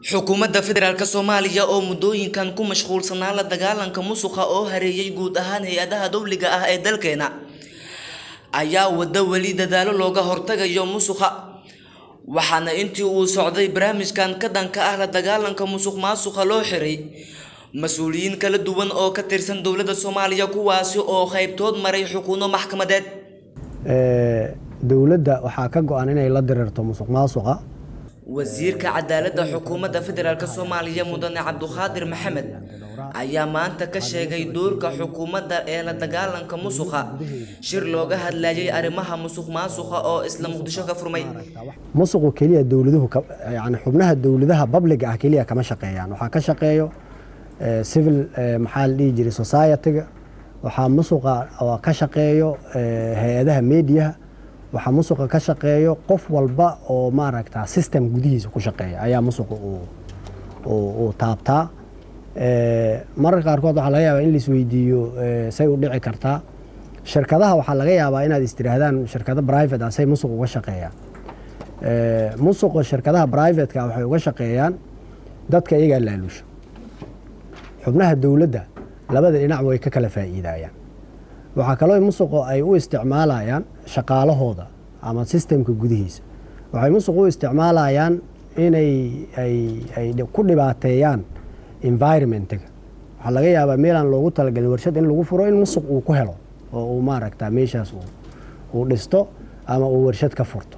xukuumadda federaalka Soomaaliya oo muddooyinkan ku mashquulsanaa la dagaalanka musuqa oo hareeyay guud ahaan hay'adaha dawliga ah ee dalkeena ayaa wada wali dadaalo looga hortagayo musuqa waxaana intii uu socday barnaamijkan ka dhanka ah la dagaalanka musuqmaasuqa loo xiray mas'uuliyiin kala duwan oo ka tirsan dawladda Soomaaliya kuwaasi oo qaybtood maray xukuuno maxkamadeed dawladda waxaa ka go'an inay la dirirto musuqmaasuqa wasiirka cadaaladda xukuumadda federaalka Soomaaliya mudane Cabduqaadir Maxamed ayaa maanta ka sheegay doorka xukuumadda ee la dagaalanka musuqa shir looga hadlayay arrimaha musuqmaasuqa oo isla Muqdisho ka furmay musuqu kaliya dawladuhu yani xubnaha dawladaha public ah kaliya kama shaqeeyaan waxa ka shaqeeyo civil maxal dhigi society-ga waxa musuqa oo ka shaqeeyo hay'adaha media waxa musuqa ka shaqeeyo qof walba oo maaragta system gudihiisa ku shaqeeya ayaa musuqa oo taabtaa mararka qaarkood waxa laga yaabaa in la isweydiiyo say u dhici kartaa shirkadaha waxa laga yaabaa inaad istiraadaan shirkado private ah say musuq uga shaqeeyaan musuqa shirkadaha private ka waxay uga shaqeeyaan dadka iyaga laalusho xubnaha dawladda labada dhinac way ka kala faa'iidayaan waxa kale oo musuqa ay u isticmaalayaan shaqaalahooda ama systemka gudihiisa waxay musuqa u isticmaalayaan inay ay ku dhibaateeyaan environment-ka waxa laga yaabaa meel aan loogu talagalin warshad in lagu furo in musuq uu ku helo oo uu maaragta meeshaas uu dhisto ama uu warshad ka furto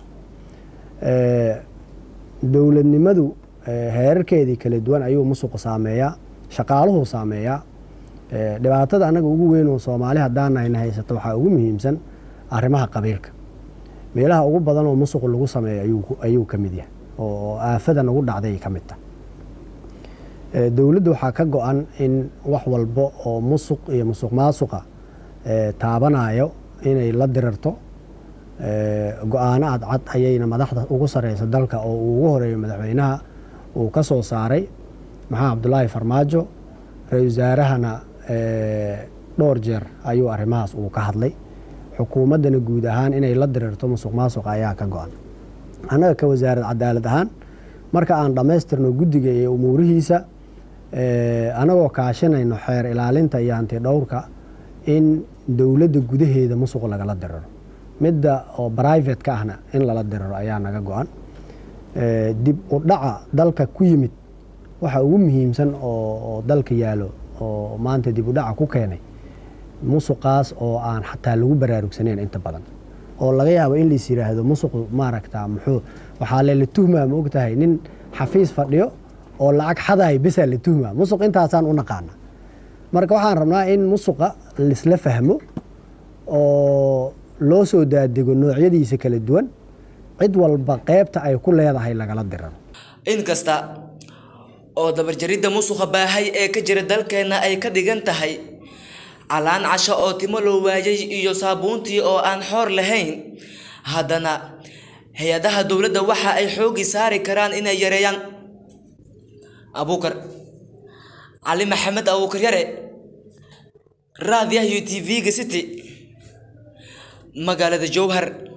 dawladnimadu heerarkeedii kala duwan ayuu musuq saameeyaa shaqaaluhu saameeyaa dhibaatada anaga ugu weyn oo Soomaali hadaan ay haysato waxa ugu muhiimsan arrimaha qabiilka meelaha ugu badan oo musuq lagu sameeyo ayuu kamid yahay oo aafadan ugu dhacday kamid ah dawladdu waxa ka go'an in wax walba oo musuq iyo musuqmaasuqa taabanayo inay la dirirto go'aano cad ayayna madaxda ugu sareysa dalka oo ugu horeeyay madaxweynaha uu ka soo saaray maxaa Cabdullaahi Farmaajo ra'iisul wasaarahana dhowr jeer ayuu arrimahaas uu ka hadlay xukuumaddana guud ahaan inay la dirirto musuqmaasuqa ayaa ka go'an anaga ka wasaaradda cadaalad ahaan marka aan dhameystirno guddiga ee umuurihiisa anagoo kaashanayno xeer ilaalinta iyo hanti dhowrka in dawladda gudaheeda musuq lagala diriro midda oo private ka ahna in lala diriro ayaa naga go'an dib u dhaca dalka ku yimid waxa ugu muhiimsan oo dalka yaalo oo maanta dib u dhaca ku keenay musuqaas oo aan xataa lagu baraarugsaneyn inta badan oo laga yaabo in la yiraahdo musuq maaragta muxuu waxa la tuhmaa ma ogtahay nin xafiis fadhiyo oo lacag xaday bis la tuhmaa musuq intaasaan u naqaan marka waxaan rabnaa in musuqa la isla fahmo oo loo soo daadego noocyadiisa kala duwan cid walba qaybta ay ku leedahay lagala diriro inkasta oo dabarjaridda musuqa baahay ee ka jira dalkeena ay ka dhigan tahay calaan casho oo timo loo waayay iyo saabuuntii oo aan xoor lahayn haddana hay'adaha dawladda waxa ay xoogi saari karaan inay yareeyaan Abuukar Ali Maxamed Abuukar yare raadiyaha TV-ga City magaalada Jowhar